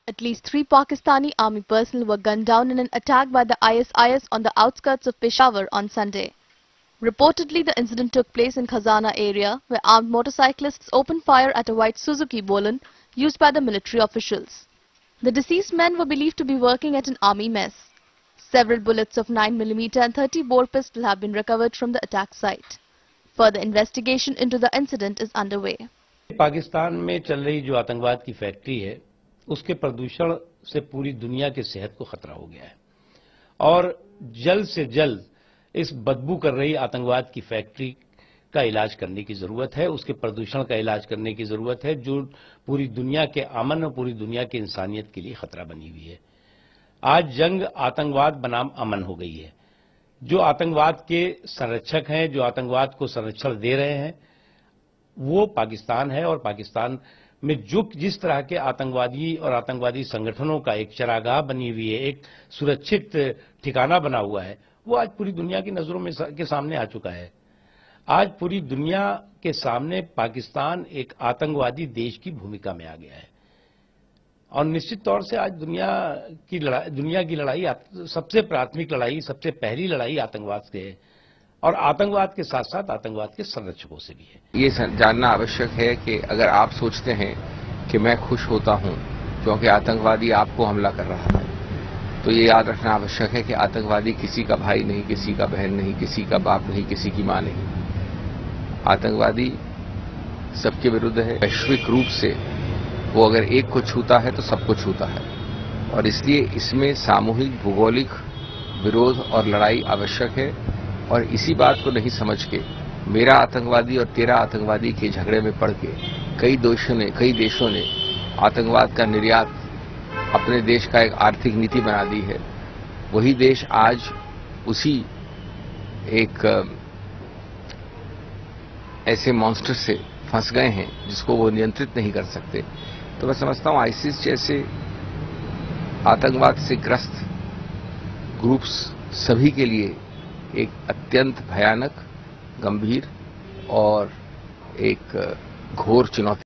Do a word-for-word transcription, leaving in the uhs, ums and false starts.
At least three Pakistani army personnel were gunned down in an attack by the I S I S on the outskirts of Peshawar on Sunday. Reportedly, the incident took place in Khazana area, where armed motorcyclists opened fire at a white Suzuki Bolan used by the military officials. The deceased men were believed to be working at an army mess. Several bullets of nine millimeter and thirty bore pistol have been recovered from the attack site. Further investigation into the incident is underway. Pakistan में चल रही जो आतंकवाद की factory है, उसके प्रदूषण से पूरी दुनिया के सेहत को खतरा हो गया है और जल्द से जल्द इस बदबू कर रही आतंकवाद की फैक्ट्री का इलाज करने की जरूरत है, उसके प्रदूषण का इलाज करने की जरूरत है, जो पूरी दुनिया के अमन और पूरी दुनिया की इंसानियत के लिए खतरा बनी हुई है। आज जंग आतंकवाद बनाम अमन हो गई है। जो आतंकवाद के संरक्षक हैं, जो आतंकवाद को संरक्षण दे रहे हैं, वो पाकिस्तान है और पाकिस्तान में जो जिस तरह के आतंकवादी और आतंकवादी संगठनों का एक चरागाह बनी हुई है, एक सुरक्षित ठिकाना बना हुआ है, वो आज पूरी दुनिया की नजरों में के सामने आ चुका है। आज पूरी दुनिया के सामने पाकिस्तान एक आतंकवादी देश की भूमिका में आ गया है और निश्चित तौर से आज दुनिया की लड़ाई दुनिया की लड़ाई सबसे प्राथमिक लड़ाई, सबसे पहली लड़ाई आतंकवाद से है और आतंकवाद के साथ साथ आतंकवाद के संरक्षकों से भी है। ये जानना आवश्यक है कि अगर आप सोचते हैं कि मैं खुश होता हूं क्योंकि आतंकवादी आपको हमला कर रहा है, तो ये याद रखना आवश्यक है कि आतंकवादी किसी का भाई नहीं, किसी का बहन नहीं, किसी का बाप नहीं, किसी की मां नहीं। आतंकवादी सबके विरुद्ध है। वैश्विक रूप से वो अगर एक को छूता है तो सबको छूता है और इसलिए इसमें सामूहिक भौगोलिक विरोध और लड़ाई आवश्यक है और इसी बात को नहीं समझ के मेरा आतंकवादी और तेरा आतंकवादी के झगड़े में पड़ के कई देशों ने कई देशों ने आतंकवाद का निर्यात अपने देश का एक आर्थिक नीति बना दी है। वही देश आज उसी एक ऐसे मॉन्स्टर से फंस गए हैं जिसको वो नियंत्रित नहीं कर सकते। तो मैं समझता हूं आईसिस जैसे आतंकवाद से ग्रस्त ग्रुप्स सभी के लिए एक अत्यंत भयानक, गंभीर और एक घोर चुनौती